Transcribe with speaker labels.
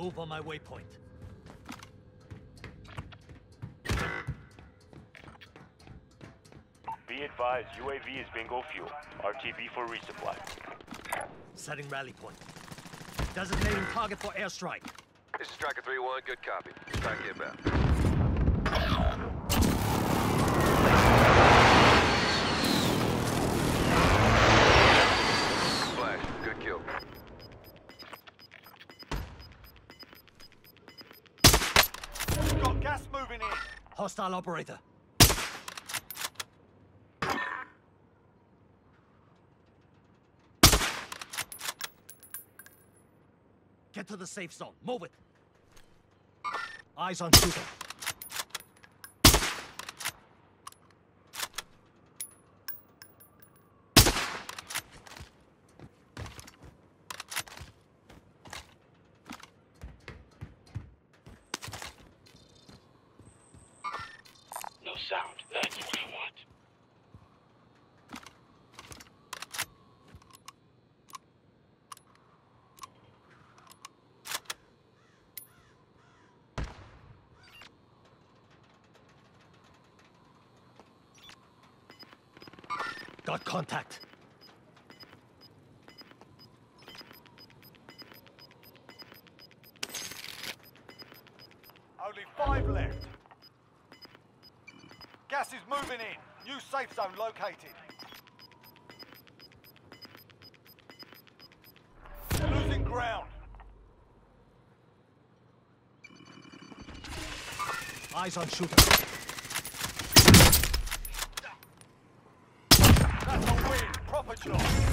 Speaker 1: Move on my waypoint.
Speaker 2: Be advised, UAV is bingo fuel. RTB for resupply.
Speaker 1: Setting rally point. Designating target for airstrike.
Speaker 3: This is Striker 3-1, good copy. Strike inbound. Flash, good kill.
Speaker 4: Got gas moving in.
Speaker 1: Hostile operator. Get to the safe zone. Move it. Eyes on shooter.
Speaker 5: No sound. That's what I want.
Speaker 1: Got contact.
Speaker 4: Only 5 left. Gas is moving in. New safe zone located. Losing ground.
Speaker 1: Eyes on shooter.
Speaker 4: That's a win. Proper job.